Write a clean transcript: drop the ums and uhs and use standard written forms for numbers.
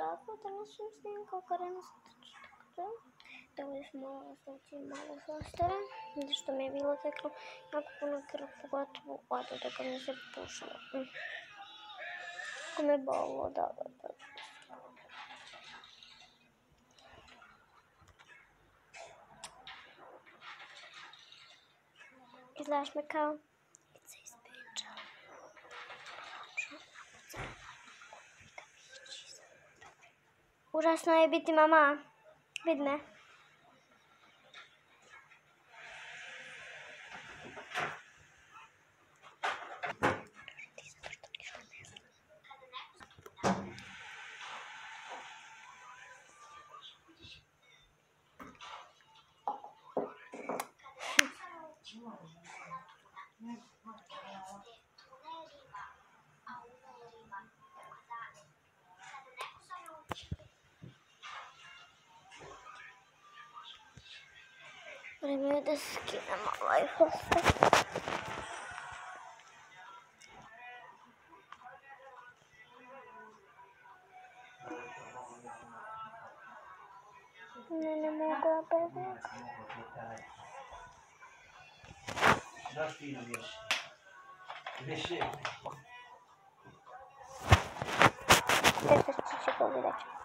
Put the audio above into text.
zdravo, danas vam snimam kako Rena stače. Dovoljno smo malo znači malo flastera, zato što mi je bilo teklo jako puno krv, pogotovo ovdje da kad mi se pušilo. Kako me bolo, da. Izgledaš me kao pizza iz Beča. Užasno je biti mama. Vid me. Vreme je da skinem ovaj flaster. Ne mogu opet. Zašto ti ne vješi? Vješi. Te se će pogledati.